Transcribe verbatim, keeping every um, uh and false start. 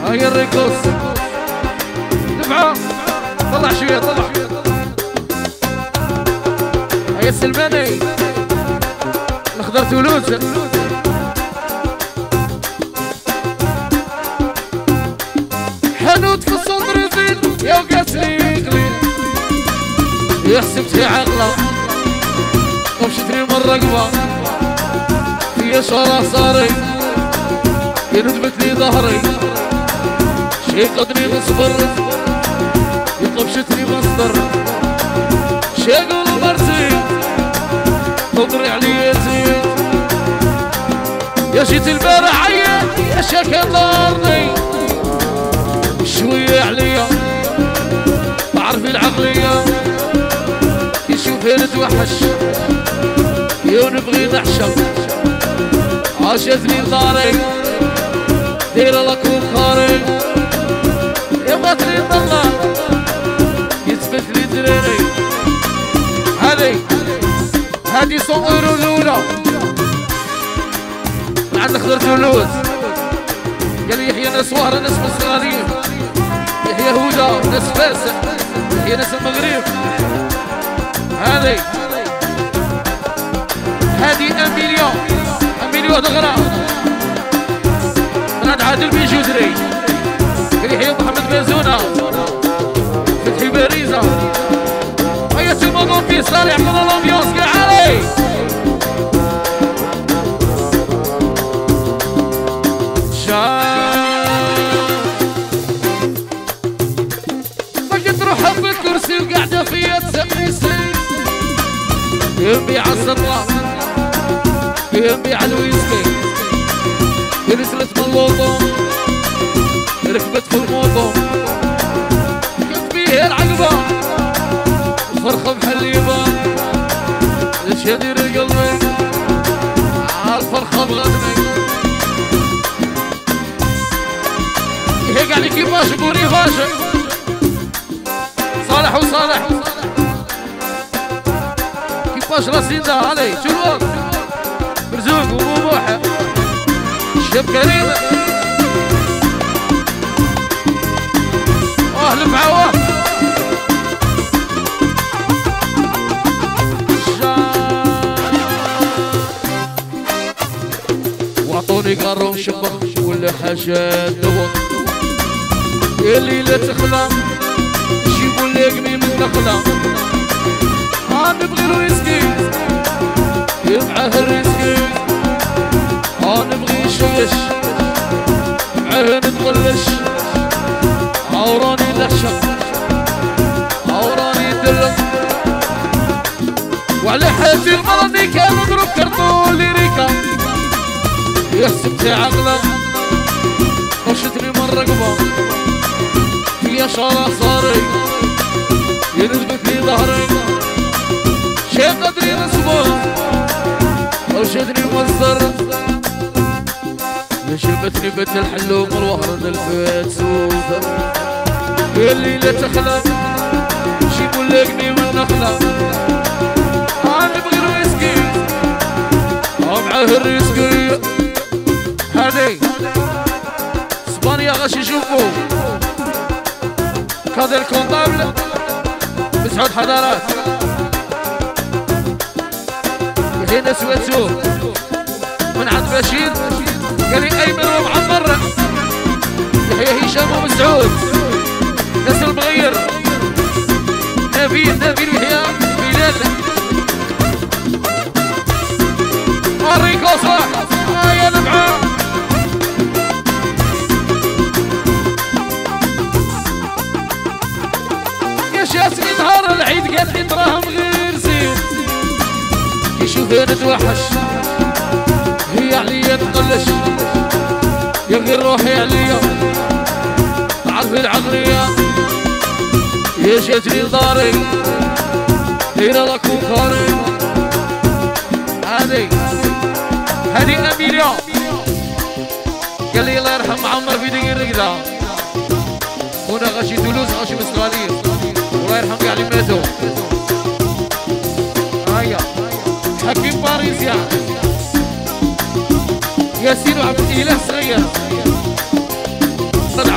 هاي الريكوس دفعه طلع شويه طلع هاي السلماني الخضر تولوز حانوت في الصدر يزيد يا وقاسلي قليل يحسبتي عقله ومشتري من الرقبه في شارع صاري يندبت لي ظهري شي قدري نصبر يطبشتني مصدر شي قول مرتي تضري علي زين يا شيت البارح عيان يا شاكا ضارني شوية عليا تعرف العقلية يشوفها نتوحش يا نبغي نحشم عاشتني داري دايرة لك وخاري يبغت لي طلع يثبت لي دراري هذي هذي صغيرو الأولى من عند خضرت اللوز قال لي يحيى ناس وهرة ناس مصغرين يحيى هدى ناس فاس يحيى ناس المغرب هذي هذه أميليا أميليا دغرا من عند عادل بيجودري قال يحيى محمد بازونة فتحي باريزة هيا تيمو في صالح من الأمبيونس قال علي بقيت روحها في الكرسي وقاعدة فيا تسمي سي ينبيع السطلة ينبيع الويسكي نزلت من اللوطو ركبت في الموطو كنت فيه العقبة فرخة محليبة شدير قلبي عالفرخة بغدني هيك علي كيفاش قولي فاشل صالح وصالح كيفاش راسين ده علي شو الوقت مرزوق ومبوحة الشاب كريم اه لفعوه وعطوني قارون شبك ولا حاجة دور اللي لا تخلى يجيبوا لي قميم النخلة ها نبغي الويسكي يبعه الريسكي ها نبغي يشيش معاه نتغلش عوراني لحشة عوراني دلة وعلى حياتي المرضي كان نضرب كرتون ليريكا يحسبتي عقله وشتني من رقبه يا شارع صاري ينثبت لي ظهري شي قدري نصبه او شدني مصدر شربتني بيت الحلوم والوهرة الفات سوفة اللي لا تخلى جيبوا لقني من نخلة انا نبغي الويسكي او معاه الريسكي هذي اسبانيا غاش يشوفوا كادر كونتابل بسعود حضارات هنا سويتو من عند بشير قال لي ايمن ومعمر يحيى هشام ومسعود ناس المغير نبيل نبيل يحيى بلال ماريكو صح يا نبعه شاسني نهار العيد قال لي دراهم غير زين يشوفني نتوحش هي عليا تقلش يا غير روحي عليا تعرف العقلية يا جاتني لداري دايرة لك وخاري هذي هذي أميليا قال لي الله يرحم عمر في دقيقة كذا هنا غاشي تولوز غاشي مستغالير الله يرحم كاع اللي ماتوا هيا حكيم باريسيا ياسين وعبد الاله صغير طلع